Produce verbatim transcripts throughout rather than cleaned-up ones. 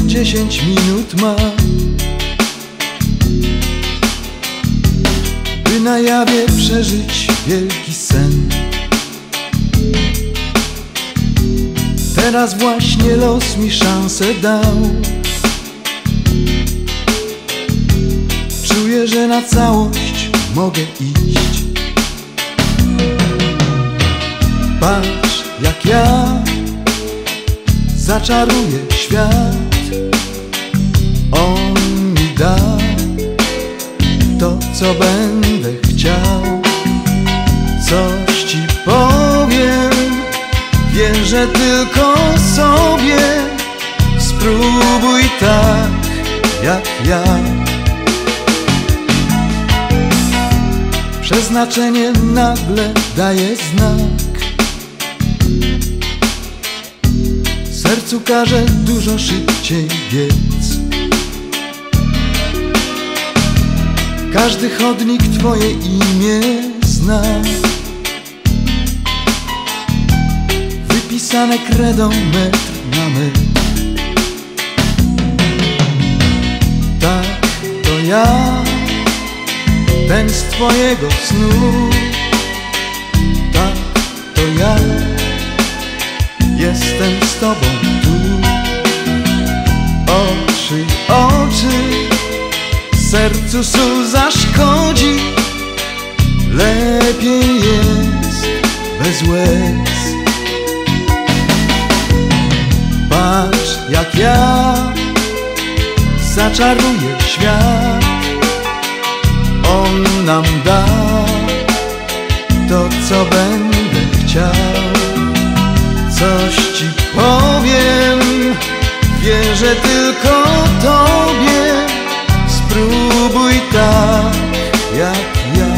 dziesięć minut ma, by na jawie przeżyć wielki sen. Teraz właśnie los mi szansę dał. Czuję, że na całość mogę iść. Patrz, jak ja zaczaruję świat. On mi da to, co będę chciał. Coś ci powiem, wierzę tylko sobie. Spróbuj tak, jak ja. Przeznaczenie nagle daje znak. Sercu każe dużo szybciej biec. Każdy chodnik twoje imię zna. Wypisane kredą metr na metr. Tak, to ja, ten z twojego snu. Tak, to ja, jestem z tobą tu. Oczy, oczy, sercu sól zaszkodzi. Lepiej jest bez łez. Patrz, jak ja zaczaruję świat. On nam da to, co będę chciał. Coś ci powiem, wierzę tylko tobie. Spróbuj tak, jak ja.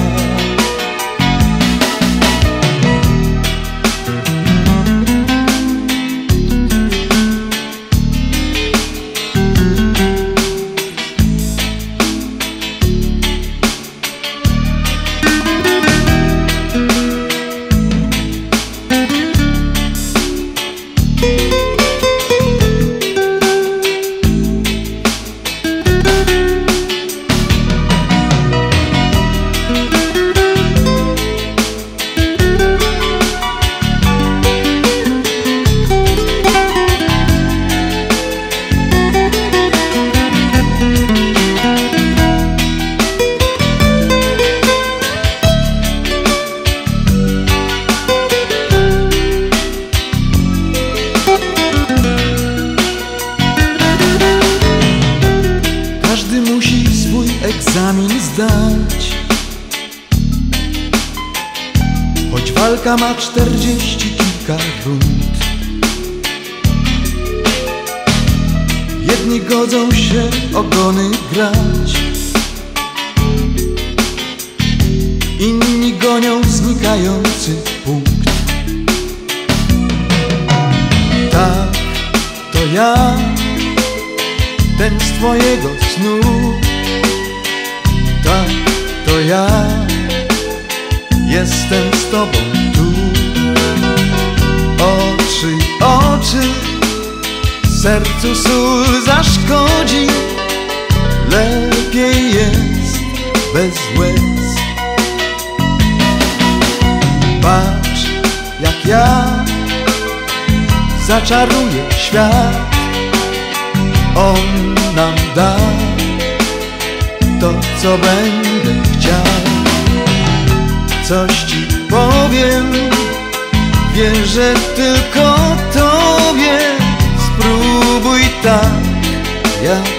Każdy musi swój egzamin zdać. Choć walka ma czterdzieści kilka rund. Jedni godzą się ogony grać, inni gonią znikający punkt. Tak, to ja, ten z twojego snu. Tak, to ja, jestem z tobą tu. Oczy, oczy, sercu sól zaszkodzi. Lepiej jest bez łez. Patrz, jak ja zaczaruję świat. On nam da to, co będę chciał. Coś ci powiem, wierzę tylko tobie. Spróbuj tak, jak